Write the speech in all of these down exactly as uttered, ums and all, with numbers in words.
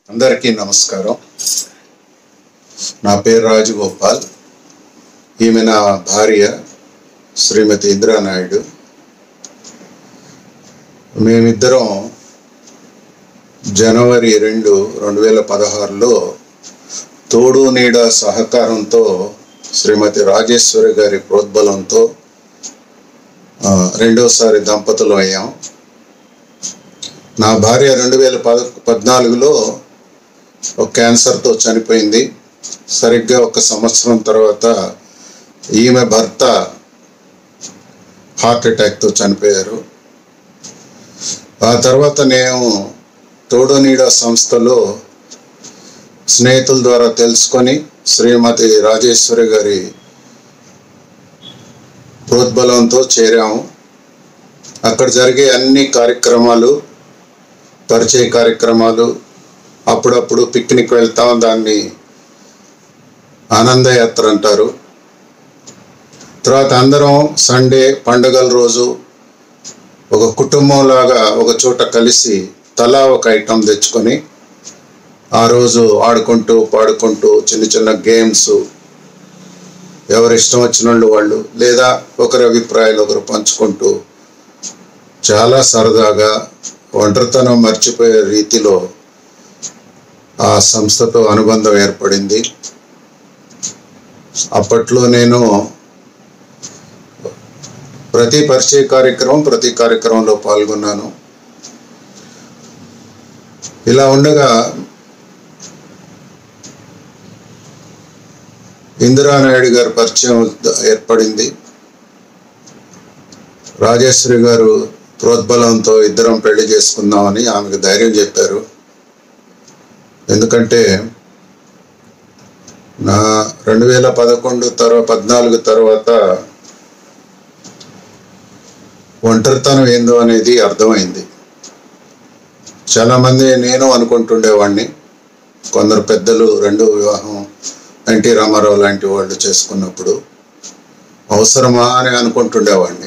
అందరికీ నమస్కారం. నా పేరు రాజగోపాల్. ఈమె నా భార్య శ్రీమతి ఇందిరానాయుడు. మేమిద్దరం జనవరి రెండు రెండు వేల పదహారులో తోడు నీడ సహకారంతో శ్రీమతి రాజేశ్వరి గారి ప్రోద్బలంతో రెండోసారి దంపతులు అయ్యాం. నా భార్య రెండు వేల పద పద్నాలుగులో ఒక క్యాన్సర్తో చనిపోయింది. సరిగ్గా ఒక సంవత్సరం తర్వాత ఈమె భర్త హార్ట్ అటాక్తో చనిపోయారు. ఆ తర్వాత నేను తోడు నీడ సంస్థలో స్నేహితుల ద్వారా తెలుసుకొని శ్రీమతి రాజేశ్వరి గారి ప్రోద్బలంతో చేరాము. అక్కడ జరిగే అన్ని కార్యక్రమాలు, పరిచయ కార్యక్రమాలు, అప్పుడప్పుడు పిక్నిక్ వెళ్తాం, దాన్ని ఆనందయాత్ర అంటారు. తర్వాత అందరం సండే పండుగల రోజు ఒక కుటుంబంలాగా ఒక చోట కలిసి తలా ఒక ఐటెం తెచ్చుకొని ఆ రోజు ఆడుకుంటూ పాడుకుంటూ చిన్న చిన్న గేమ్స్, ఎవరి ఇష్టం వచ్చిన వాళ్ళు వాళ్ళు లేదా ఒకరి అభిప్రాయాలు ఒకరు పంచుకుంటూ చాలా సరదాగా ఒంటరితనం మర్చిపోయే రీతిలో ఆ సంస్థతో అనుబంధం ఏర్పడింది. అప్పట్లో నేను ప్రతి పరిచయ కార్యక్రమం ప్రతి కార్యక్రమంలో పాల్గొన్నాను. ఇలా ఉండగా ఇందిరానాయుడు గారి పరిచయం ఏర్పడింది. రాజేశ్వరి గారు ప్రోద్బలంతో ఇద్దరం పెళ్లి చేసుకుందామని ఆమెకు ధైర్యం చెప్పారు. ఎందుకంటే నా రెండు వేల పదకొండు తర్వాత పద్నాలుగు తర్వాత ఒంటరితనం ఏందో అనేది అర్థమైంది. చాలామంది నేను అనుకుంటుండేవాడిని, కొందరు పెద్దలు రెండో వివాహం ఎన్టీ రామారావు లాంటి వాళ్ళు చేసుకున్నప్పుడు అవసరమా అని అనుకుంటుండేవాడిని.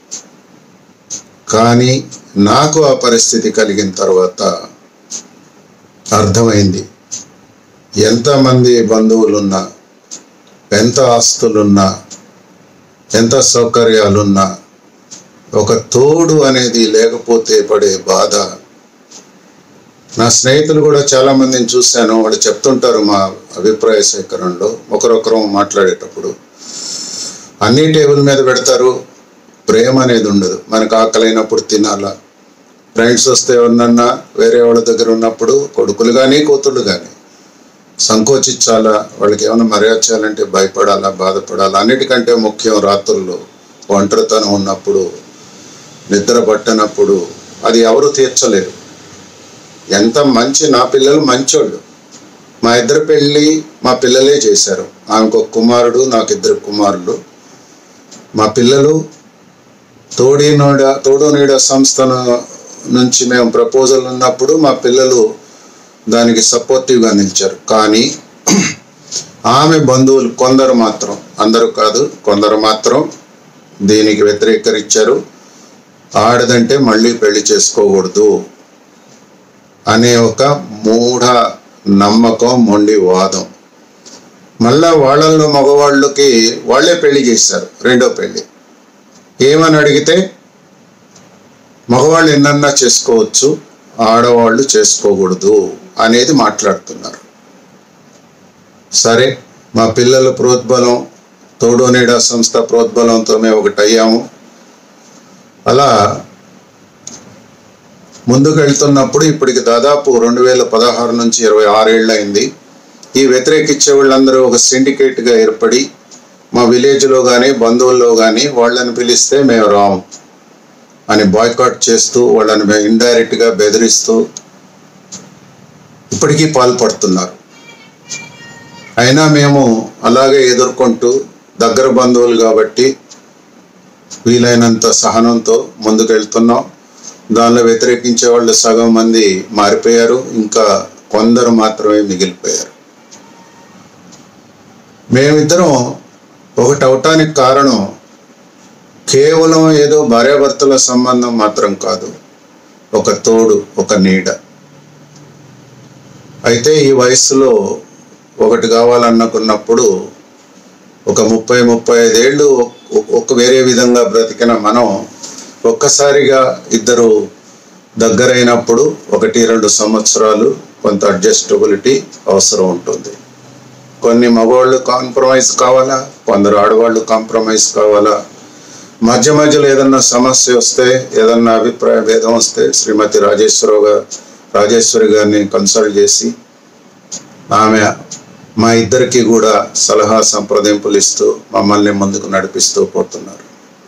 కానీ నాకు ఆ పరిస్థితి కలిగిన తర్వాత అర్థమైంది, ఎంతమంది బంధువులున్నా, ఎంత ఆస్తులున్నా, ఎంత సౌకర్యాలున్నా ఒక తోడు అనేది లేకపోతే పడే బాధ. నా స్నేహితులు కూడా చాలామందిని చూశాను, వాళ్ళు చెప్తుంటారు మా అభిప్రాయ సేకరణలో ఒకరొకరు మాట్లాడేటప్పుడు, అన్ని టేబుల్ మీద పెడతారు, ప్రేమ అనేది ఉండదు. మనకు ఆకలైనప్పుడు తినాలా, ఫ్రెండ్స్ వస్తే ఎవరినన్నా వేరే వాళ్ళ దగ్గర ఉన్నప్పుడు కొడుకులు కానీ కూతుళ్ళు కానీ సంకోచించాలా, వాళ్ళకి ఏమైనా మర్యాద చేయాలంటే భయపడాలా, బాధపడాలా. అన్నిటికంటే ముఖ్యం రాత్రుల్లో ఒంటరితనం ఉన్నప్పుడు, నిద్ర పట్టనప్పుడు అది ఎవరు తీర్చలేరు. ఎంత మంచి, నా పిల్లలు మంచోళ్ళు, మా ఇద్దరు పెళ్ళి మా పిల్లలే చేశారు. ఆమెకు ఒక కుమారుడు, నాకు ఇద్దరు కుమారులు. మా పిల్లలు తోడి నీడ తోడు నీడ సంస్థ నుంచి మేము ప్రపోజల్ ఉన్నప్పుడు మా పిల్లలు దానికి సపోర్టివ్గా నిలిచారు. కానీ ఆమె బంధువులు కొందరు మాత్రం, అందరూ కాదు కొందరు మాత్రం దీనికి వ్యతిరేకరించారు. ఆడదంటే మళ్ళీ పెళ్లి చేసుకోకూడదు అనే ఒక మూఢ నమ్మకం, మొండి వాదం. మళ్ళా వాళ్ళల్లో మగవాళ్ళకి వాళ్ళే పెళ్లి చేశారు, రెండో పెళ్లి. ఏమని అడిగితే మగవాళ్ళు ఎన్నన్నా చేసుకోవచ్చు, ఆడవాళ్ళు చేసుకోకూడదు అనేది మాట్లాడుతున్నారు. సరే, మా పిల్లల ప్రోద్బలం, తోడు నీడ సంస్థ ప్రోద్బలంతో మేము ఒకటి అయ్యాము. అలా ముందుకు వెళ్తున్నప్పుడు ఇప్పటికి దాదాపు రెండు వేల పదహారు నుంచి ఇరవై ఆరేళ్ళు అయింది. ఈ వ్యతిరేకించే వాళ్ళందరూ ఒక సిండికేట్గా ఏర్పడి మా విలేజ్లో కానీ బంధువుల్లో కానీ వాళ్ళని పిలిస్తే మేము రాము అని బాయ్కాట్ చేస్తూ, వాళ్ళని మేము ఇండైరెక్ట్గా బెదిరిస్తూ ఇప్పటికీ పాల్పడుతున్నారు. అయినా మేము అలాగే ఎదుర్కొంటూ, దగ్గర బంధువులు కాబట్టి వీలైనంత సహనంతో ముందుకు వెళ్తున్నాం. దానిలో వ్యతిరేకించే వాళ్ళు సగం మంది మారిపోయారు, ఇంకా కొందరు మాత్రమే మిగిలిపోయారు. మేమిద్దరం ఒకటి అవటానికి కారణం కేవలం ఏదో భార్యాభర్తల సంబంధం మాత్రం కాదు, ఒక తోడు, ఒక నీడ. అయితే ఈ వయసులో ఒకటి కావాలనుకున్నప్పుడు ఒక ముప్పై ముప్పై ఐదేళ్ళు ఒక వేరే విధంగా బ్రతికిన మనం ఒక్కసారిగా ఇద్దరు దగ్గరైనప్పుడు ఒకటి రెండు సంవత్సరాలు కొంత అడ్జస్టబిలిటీ అవసరం ఉంటుంది. కొన్ని మగవాళ్ళు కాంప్రమైజ్ కావాలా, కొందరు ఆడవాళ్ళు కాంప్రమైజ్ కావాలా. మధ్య మధ్యలో ఏదన్నా సమస్య వస్తే, ఏదన్నా అభిప్రాయ భేదం వస్తే శ్రీమతి రాజేశ్వరరావు గారు రాజేశ్వరి గారిని కన్సల్ట్ చేసి ఆమె మా ఇద్దరికి కూడా సలహా సంప్రదింపులు ఇస్తూ మమ్మల్ని ముందుకు నడిపిస్తూ పోతున్నారు.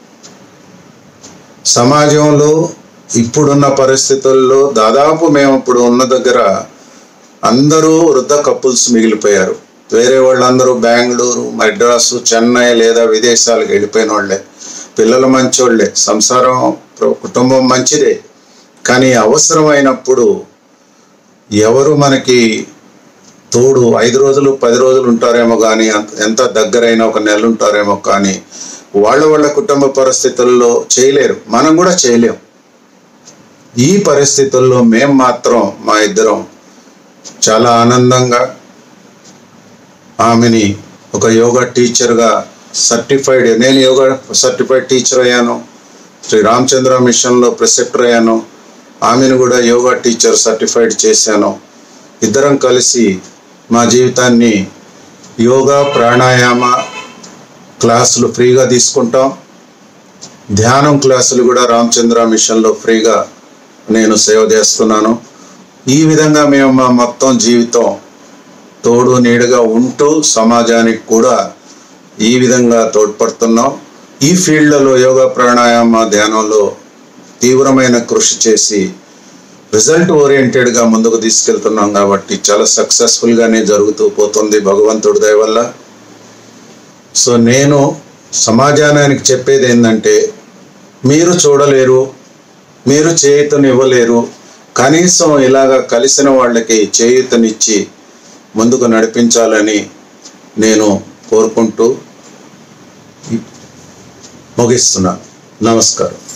సమాజంలో ఇప్పుడున్న పరిస్థితుల్లో దాదాపు మేము ఇప్పుడు ఉన్న దగ్గర అందరూ వృద్ధ కపుల్స్ మిగిలిపోయారు. వేరే వాళ్ళందరూ బెంగళూరు, మద్రాసు, చెన్నై లేదా విదేశాలకు వెళ్ళిపోయిన వాళ్ళే. పిల్లలు మంచోళ్ళే, సంసారం కుటుంబం మంచిదే. కానీ అవసరమైనప్పుడు ఎవరు మనకి తోడు ఐదు రోజులు పది రోజులు ఉంటారేమో కానీ, ఎంత దగ్గరైనా ఒక నెల ఉంటారేమో కానీ వాళ్ళ వాళ్ళ కుటుంబ పరిస్థితుల్లో చేయలేరు, మనం కూడా చేయలేం. ఈ పరిస్థితుల్లో మేము మాత్రం మా ఇద్దరం చాలా ఆనందంగా ఆమెని ఒక యోగా టీచర్గా సర్టిఫైడ్, నేను యోగా సర్టిఫైడ్ టీచర్ అయ్యాను, శ్రీ రామచంద్ర మిషన్లో ప్రిసెప్టర్ అయ్యాను, ఆమెను కూడా యోగా టీచర్ సర్టిఫైడ్ చేశాను. ఇద్దరం కలిసి మా జీవితాన్ని యోగా ప్రాణాయామ క్లాసులు ఫ్రీగా తీసుకుంటాం. ధ్యానం క్లాసులు కూడా రామచంద్ర మిషన్లో ఫ్రీగా నేను సేవ చేస్తున్నాను. ఈ విధంగా మేము మా మొత్తం జీవితం తోడు నీడగా ఉంటూ సమాజానికి కూడా ఈ విధంగా తోడ్పడుతున్నాం. ఈ ఫీల్డ్లలో యోగా ప్రాణాయామ ధ్యానంలో తీవ్రమైన కృషి చేసి రిజల్ట్ ఓరియంటెడ్గా ముందుకు తీసుకెళ్తున్నాం కాబట్టి చాలా సక్సెస్ఫుల్గానే జరుగుతూ పోతుంది భగవంతుడి దయ వల్ల. సో నేను సమాజానికి చెప్పేది ఏంటంటే, మీరు చూడలేరు, మీరు చేయూతనివ్వలేరు, కనీసం ఇలాగా కలిసిన వాళ్ళకి చేయూతనిచ్చి ముందుకు నడిపించాలని నేను కోరుకుంటూ ముగిస్తున్నాను. నమస్కారం.